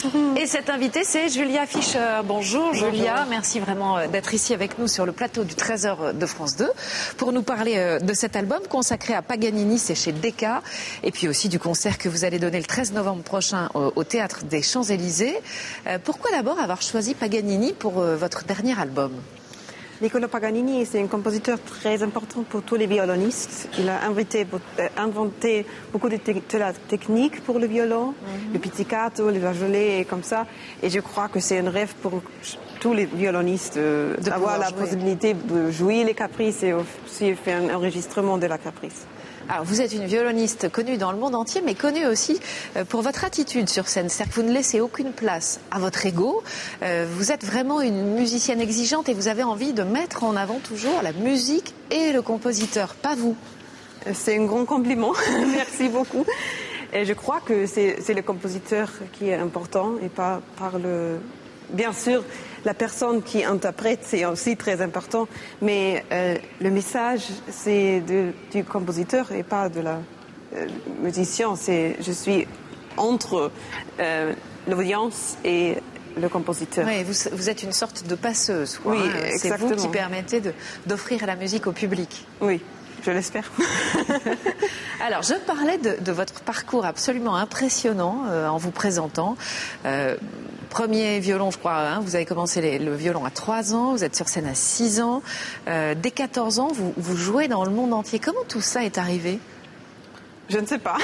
Et cette invitée, c'est Ysaÿe Fischer. Bonjour Julia, merci vraiment d'être ici avec nous sur le plateau du 13h de France 2 pour nous parler de cet album consacré à Paganini, c'est chez Decca, et puis aussi du concert que vous allez donner le 13 novembre prochain au Théâtre des Champs-Élysées. Pourquoi d'abord avoir choisi Paganini pour votre dernier album ? Niccolo Paganini, c'est un compositeur très important pour tous les violonistes. Il a inventé beaucoup de la technique pour le violon, le pizzicato, le flageolet et comme ça. Et je crois que c'est un rêve pour tous les violonistes d'avoir la possibilité de jouer les caprices et aussi faire un enregistrement de la caprice. Alors, vous êtes une violoniste connue dans le monde entier, mais connue aussi pour votre attitude sur scène. C'est-à-dire que vous ne laissez aucune place à votre ego. Vous êtes vraiment une musicienne exigeante et vous avez envie de mettre en avant toujours la musique et le compositeur, pas vous. C'est un grand compliment. Merci beaucoup. Et je crois que c'est le compositeur qui est important et pas par le... Bien sûr, la personne qui interprète, c'est aussi très important, mais le message, c'est du compositeur et pas de la musicien. Je suis entre l'audience et le compositeur. Oui, vous êtes une sorte de passeuse, quoi. Oui, Hein. C'est exactement. vous qui permettez d'offrir la musique au public. Oui, je l'espère. Alors, je parlais de votre parcours absolument impressionnant en vous présentant. Premier violon, je crois, hein, vous avez commencé le violon à 3 ans, vous êtes sur scène à 6 ans. Dès 14 ans, vous jouez dans le monde entier. Comment tout ça est arrivé ? Je ne sais pas.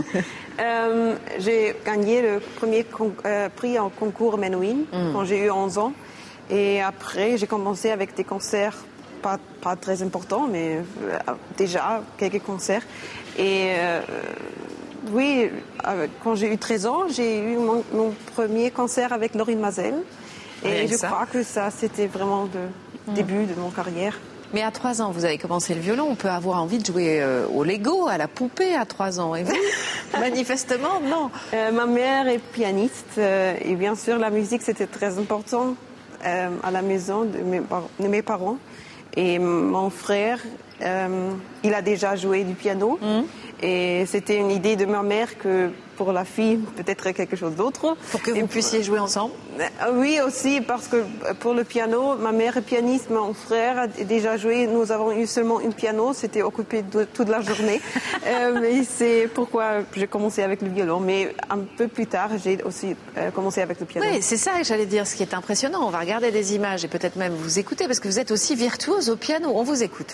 J'ai gagné le premier prix en concours Menuhin quand j'ai eu 11 ans. Et après, j'ai commencé avec des concerts, pas très importants, mais déjà quelques concerts. Et oui, quand j'ai eu 13 ans, j'ai eu mon premier concert avec Laurine Mazel. Et je crois que ça, c'était vraiment le début de mon carrière. Mais à 3 ans, vous avez commencé le violon. On peut avoir envie de jouer au Lego, à la poupée à 3 ans. Et vous, manifestement, non. Ma mère est pianiste. Et bien sûr, la musique, c'était très important à la maison de mes parents. Et mon frère, il a déjà joué du piano. Et c'était une idée de ma mère que pour la fille, peut-être quelque chose d'autre. Pour que vous puissiez jouer ensemble ? Oui, aussi, parce que pour le piano, ma mère est pianiste, mon frère a déjà joué. Nous avons eu seulement un piano, c'était occupé toute la journée. Mais c'est pourquoi j'ai commencé avec le violon. Mais un peu plus tard, j'ai aussi commencé avec le piano. Oui, c'est ça que j'allais dire, ce qui est impressionnant. On va regarder des images et peut-être même vous écouter, parce que vous êtes aussi virtuose au piano. On vous écoute.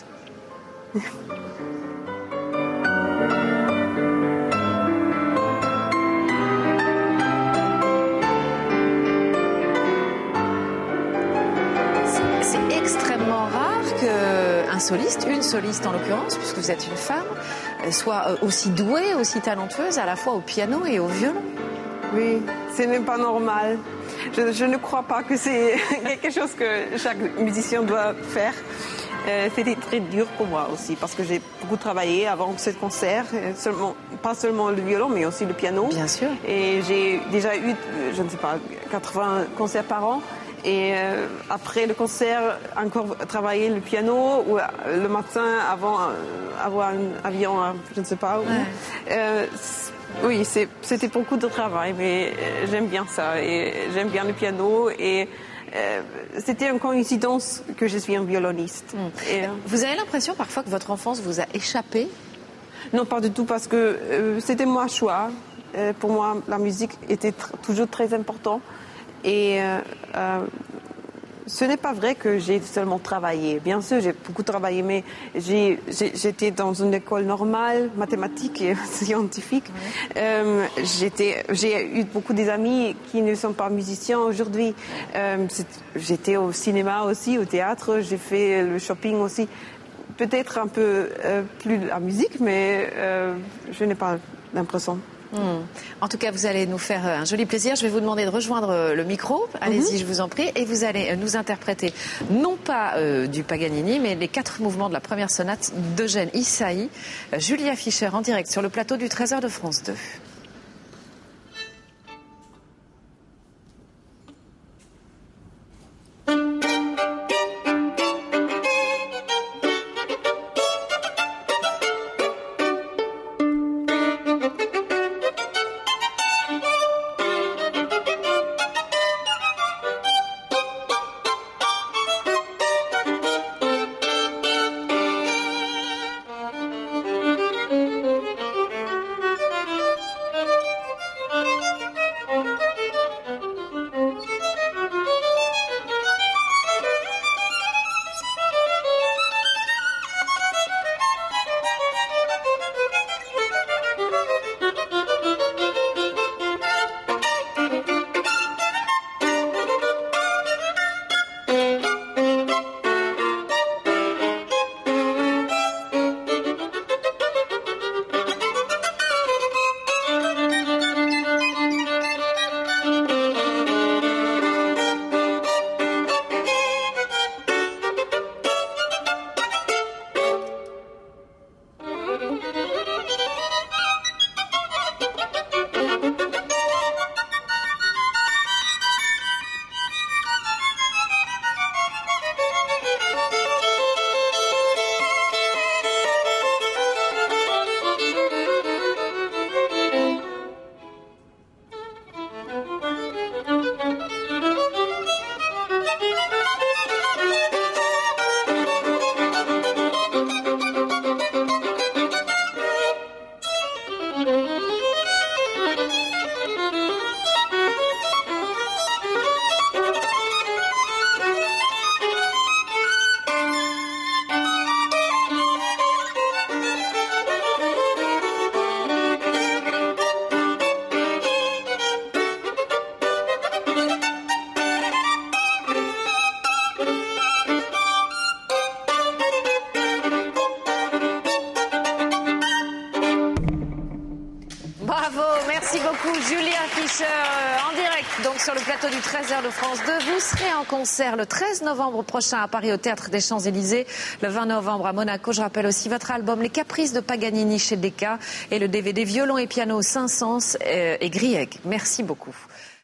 Un soliste, une soliste en l'occurrence, puisque vous êtes une femme, soit aussi douée, aussi talentueuse à la fois au piano et au violon. Oui, ce n'est pas normal. Je ne crois pas que c'est quelque chose que chaque musicien doit faire. C'était très dur pour moi aussi, parce que j'ai beaucoup travaillé avant ce concert, pas seulement le violon, mais aussi le piano. Bien sûr. Et j'ai déjà eu, je ne sais pas, 80 concerts par an. Et après le concert, encore travailler le piano, ou le matin avant avoir un avion, je ne sais pas où. Ouais. Oui, c'était beaucoup de travail, mais j'aime bien ça. Et j'aime bien le piano. Et c'était une coïncidence que je suis un violoniste. Et, vous avez l'impression parfois que votre enfance vous a échappé ? Non, pas du tout, parce que c'était mon choix. Pour moi, la musique était toujours très importante. Et ce n'est pas vrai que j'ai seulement travaillé. Bien sûr, j'ai beaucoup travaillé, mais j'étais dans une école normale, mathématique et scientifique. J'ai eu beaucoup d'amis qui ne sont pas musiciens aujourd'hui. J'étais au cinéma aussi, au théâtre, j'ai fait le shopping aussi. Peut-être un peu plus la musique, mais je n'ai pas l'impression. En tout cas, vous allez nous faire un joli plaisir. Je vais vous demander de rejoindre le micro. Allez-y, je vous en prie. Et vous allez nous interpréter, non pas du Paganini, mais les 4 mouvements de la première sonate d'Eugène Ysaÿe. Ysaÿe Fischer en direct sur le plateau du 13h de France 2. Donc sur le plateau du 13h de France 2, vous serez en concert le 13 novembre prochain à Paris au Théâtre des Champs-Élysées, le 20 novembre à Monaco. Je rappelle aussi votre album Les Caprices de Paganini chez Decca et le DVD Violon et piano Saint-Saëns et Grieg. Merci beaucoup.